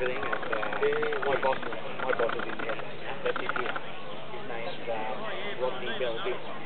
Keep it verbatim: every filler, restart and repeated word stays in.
everything, and uh, my boss, my boss is in here. That's his here. His name's uh, Rodney Belby.